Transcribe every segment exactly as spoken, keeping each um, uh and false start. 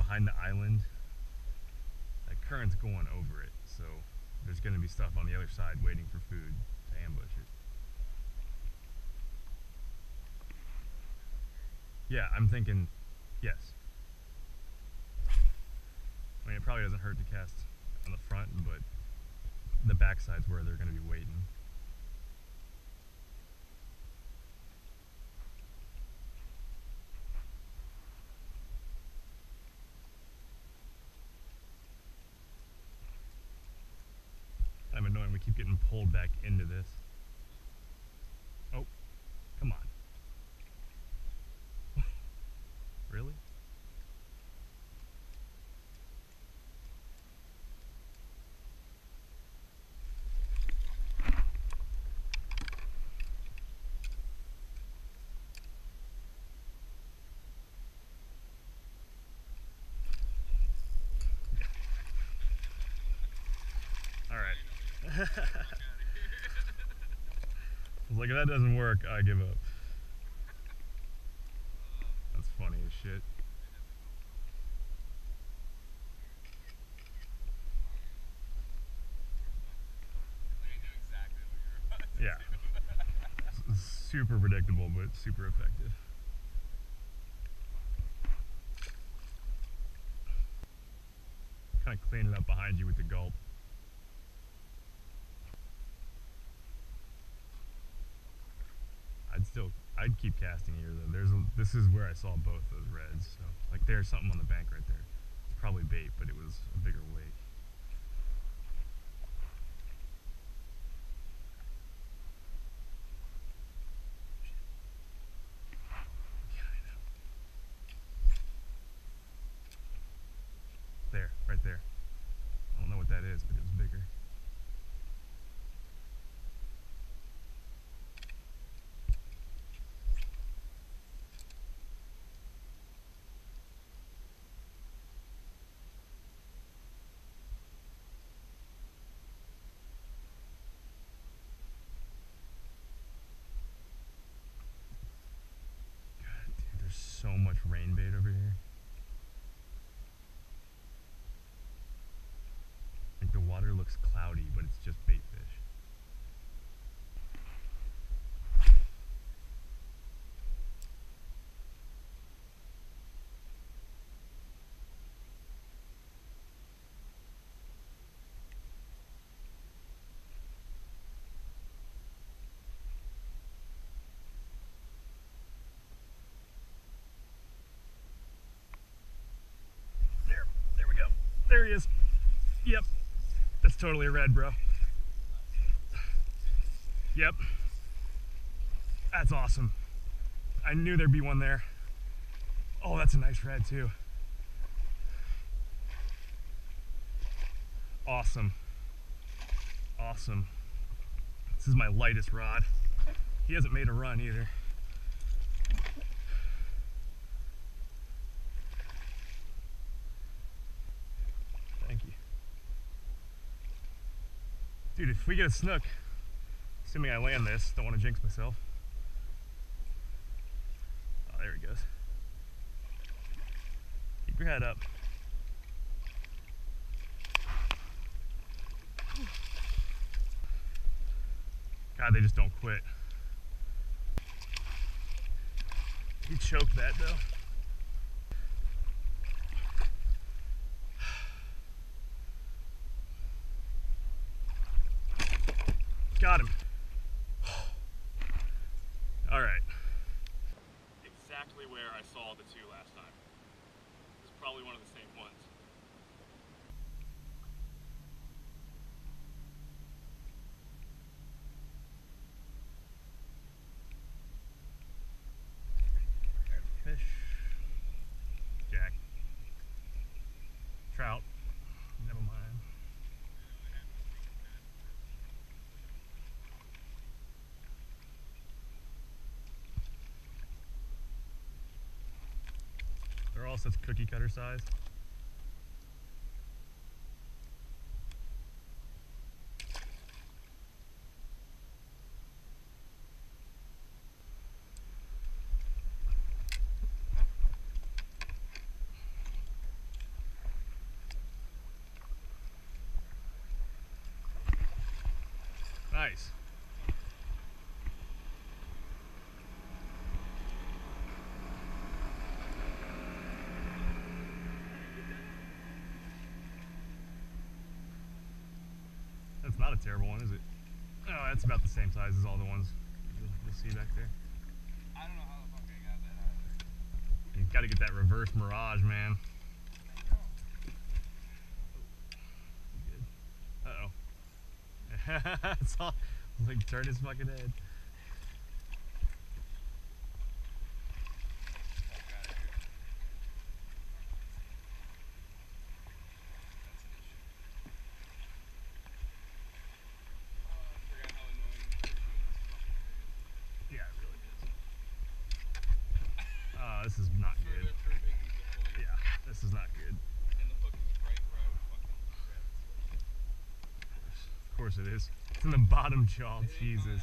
behind the island. That current's going over it, so there's going to be stuff on the other side waiting for food to ambush it. Yeah, I'm thinking, yes. I mean, it probably doesn't hurt to cast on the front, but the backside's where they're going to be waiting. I'm annoying, we keep getting pulled back into this. Oh, come on. Really? Alright. I was like, if that doesn't work, I give up. That's funny as shit. Yeah. Super predictable, but super effective. Kind of clean it up behind you with the gulp. I'd still, I'd keep casting here though. There's a, this is where I saw both those reds. So, like, there's something on the bank right there. It's probably bait, but it was a bigger wake. There, right there. I don't know what that is, but it was bigger. God, dude, there's so much rain bait over here. Like, the water looks cloudy, but it's just bait fish. There, there we go. There he is. Yep. That's totally a red, bro. Yep. That's awesome. I knew there'd be one there. Oh, that's a nice red too. Awesome. Awesome. This is my lightest rod. He hasn't made a run either. Thank you. Dude, if we get a snook, assuming I land this, don't want to jinx myself. Oh, there he goes. Keep your head up. God, they just don't quit. He choked that though. Got him. All right. Exactly where I saw the two last time. This is probably one of the same ones. There's a fish. Jack. Trout. Never mind. They're all such cookie cutter size. Nice. That's not a terrible one, is it? Oh, that's about the same size as all the ones you'll, you'll see back there. I don't know how the fuck I got that out of there. You gotta get that reverse mirage, man. Uh oh. It's all like turn his fucking head. This is not good. Yeah, this is not good. And the hook is right where I would fucking grab it. Of course it is. It's in the bottom jaw. Jesus.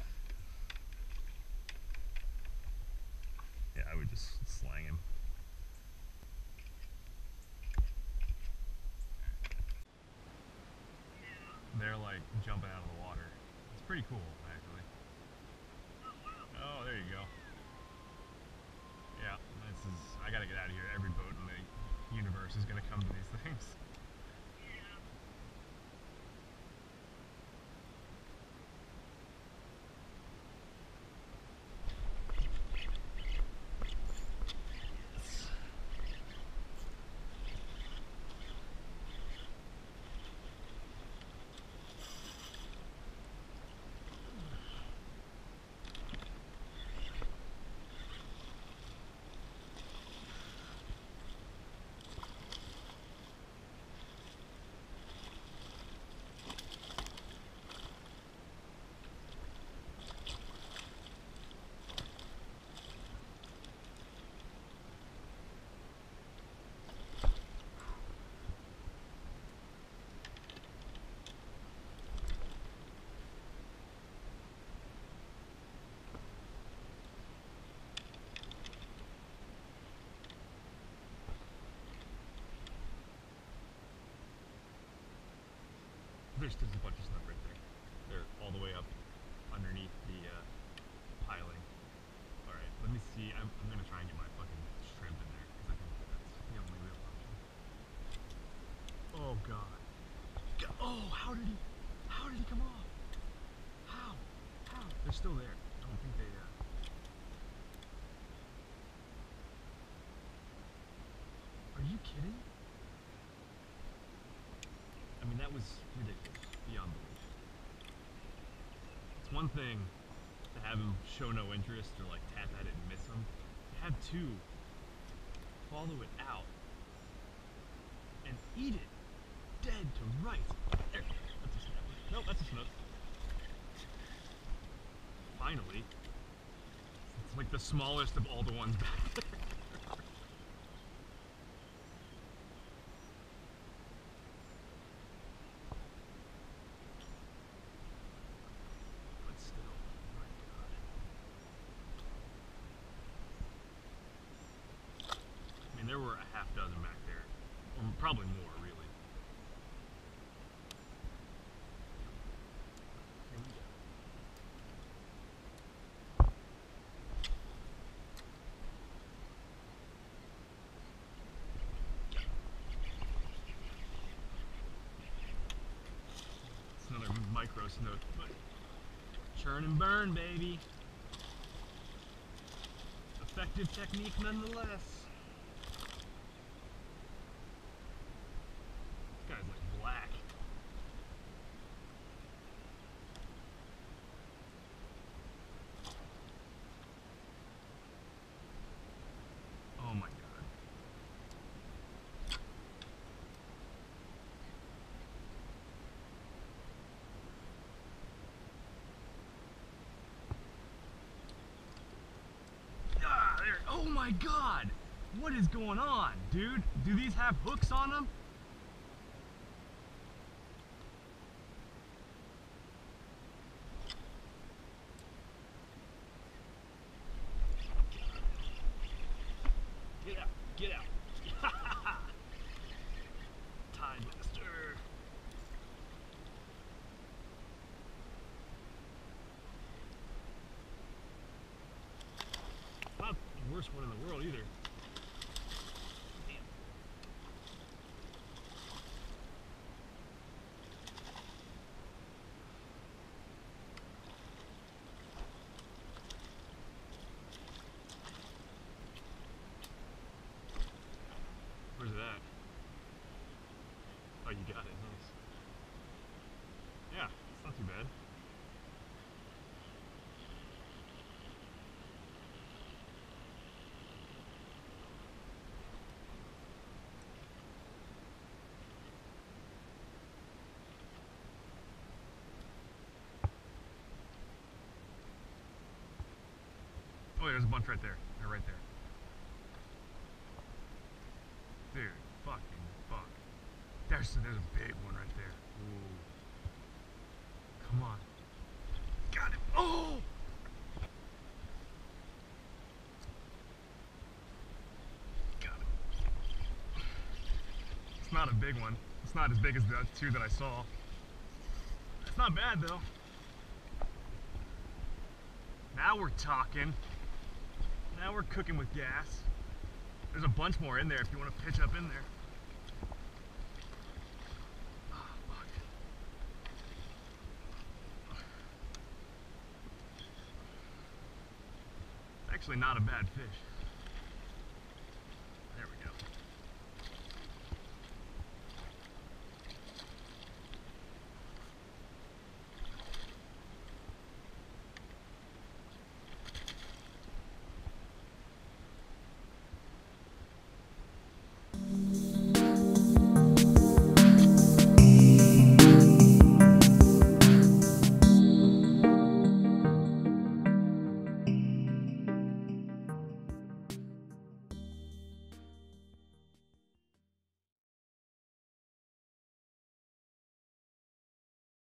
Yeah, I would just slang him. They're like jumping out of the water. It's pretty cool, actually. Oh, there you go. Yeah, this is, I gotta get out of here. Every boat in the universe is gonna come to these things. There's, there's a bunch of snook right there. They're all the way up underneath the uh, piling. Alright, let me see. I'm, I'm going to try and get my fucking shrimp in there because I think that's the only real option. Oh god. God. Oh, how did he, how did he come off? How? How? They're still there. I don't think they, uh... Are you kidding? I mean, that was ridiculous, beyond belief. It's one thing to have him show no interest or like tap at it and miss him. To have two follow it out and eat it dead to rights. There, that's a snapper. Nope, that's a snook. Finally. It's like the smallest of all the ones back there. There were a half dozen back there, or probably more, really. Here we go. It's another micro snook, but churn and burn, baby. Effective technique nonetheless. Guy's like black. Oh my god. Ah, there. Oh my god. What is going on, dude? Do these have hooks on them? Get out, get out. Tide master. worst one in the world either. Damn. Where's it at? Oh, you got it. Nice. Yeah, it's not too bad. Oh, yeah, there's a bunch right there. They're right there. Dude, fucking fuck. There's, there's a big one right there. Ooh. Come on. Got it. Oh! Got it. It's not a big one. It's not as big as the two that I saw. It's not bad though. Now we're talking. Now we're cooking with gas. There's a bunch more in there if you want to pitch up in there. Oh, fuck. It's actually not a bad fish.